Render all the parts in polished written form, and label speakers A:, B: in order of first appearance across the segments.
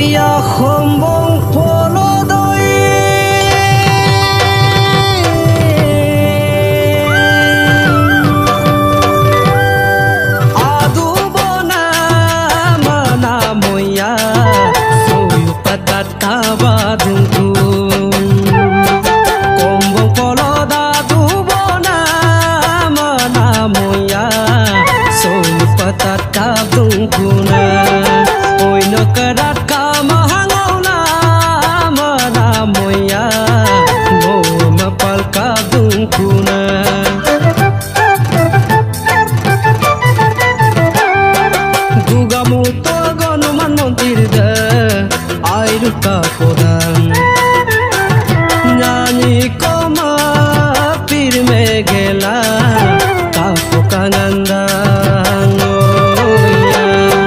A: Oya hombong polodoi adu bona mana moya suyu patat kabadungku kombong poloda du bona mana moya suyu patat kabadungku na oi no kadat kamahangona mana moya mo mapal kabadungku na Gugamuto gonuman montirda airuka kodang nyanyi koma pirme gela kafu kanandang oya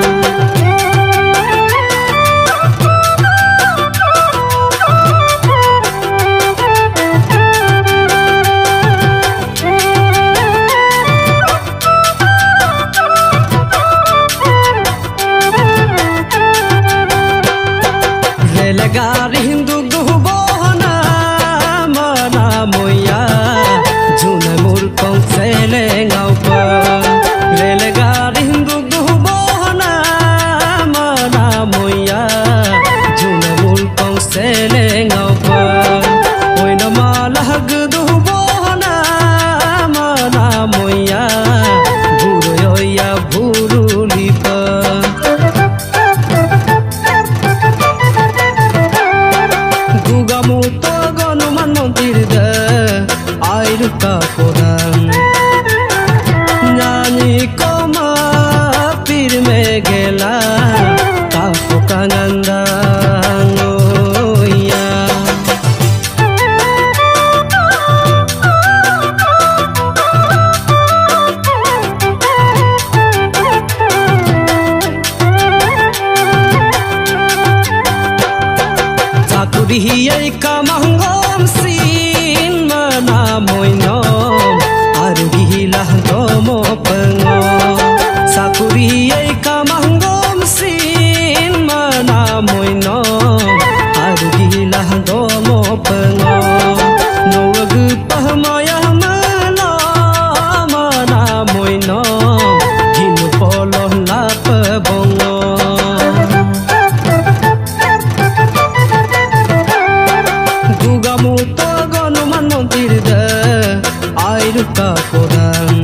A: Relegari hindu guhbona mana moya juna murkong seleng aupa Relegari hindu guhbona mana moya juna murkong seleng aupa oi na malah guhbona mana moya buru yoya buru lipa Gugamuto gonuman montirda airuka kodang nyanyi koma pirme gela kafu kanandang oya Sakudihiyai kamanggom sin mana moinom arugilah tomo pengo Sakudihiyai kamanggom sin mana moinom arugilah tomo pengo Nuwagu pahmaya melo mana moinom hinu poloh lapa bongo Gugamuto gonuman montirda airuka kodang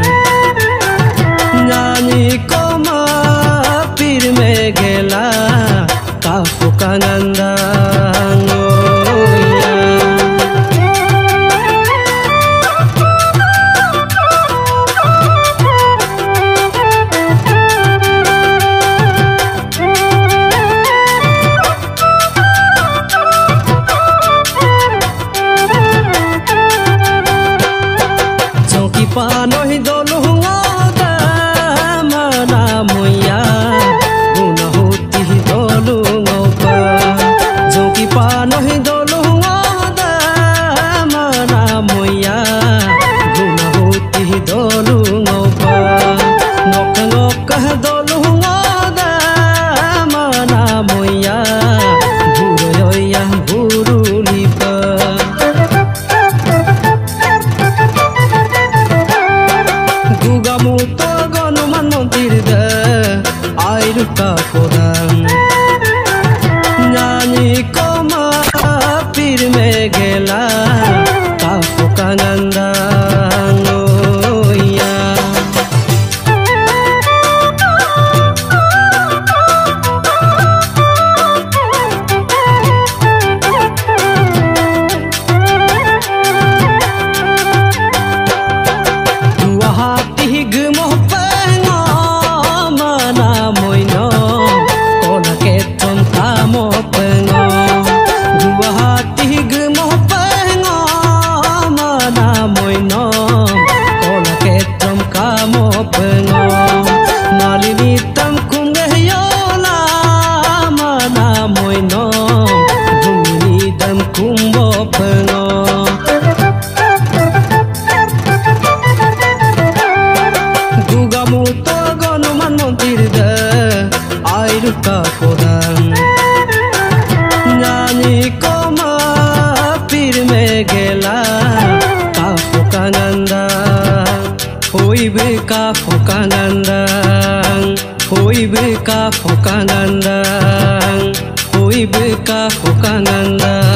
A: nyanyi koma pirme gela kafu kanandang oya Panohi dolungoda mana moya guna huti dolungopa Joki panohi dolungoda mana moya guna huti dolungopa Noka noka dolungoda mana moya buru yoya buru lipa Gugamuto gonuman montirda airuka kodang nyanyi koma pirme gela kafu kanandang oya hati gemoh pengo mana moino kona keton kamo pengo dua hati gemoh pengo mana moino kona keton kamo pengo malini tam kungeh yola mana moino bumi dam kumbo pengo Gugamuto gonuman montirda airuka kodang koma pir megela kafu kangandang hoibe kafu kangandang hoibe kafu kangandang hoibe kafu kangandang